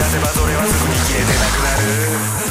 出せばそれはすぐに消えてなくなる。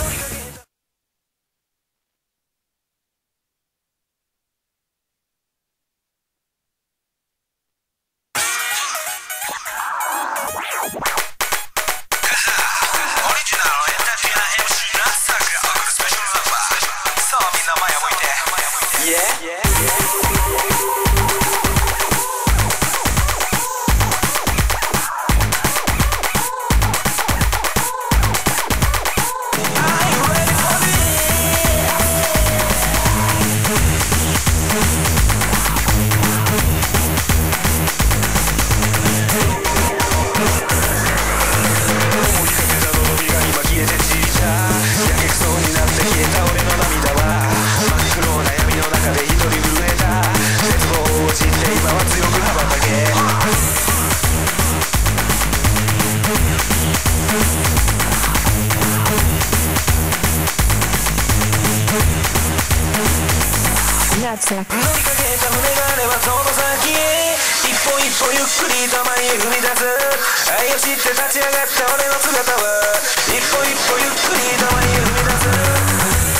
Natsack。乗りかけた船があればその先へ一歩一歩ゆっくりと前へ踏み出す。愛を知って立ち上がった俺の姿は一歩一歩ゆっくりと前へ踏み出す。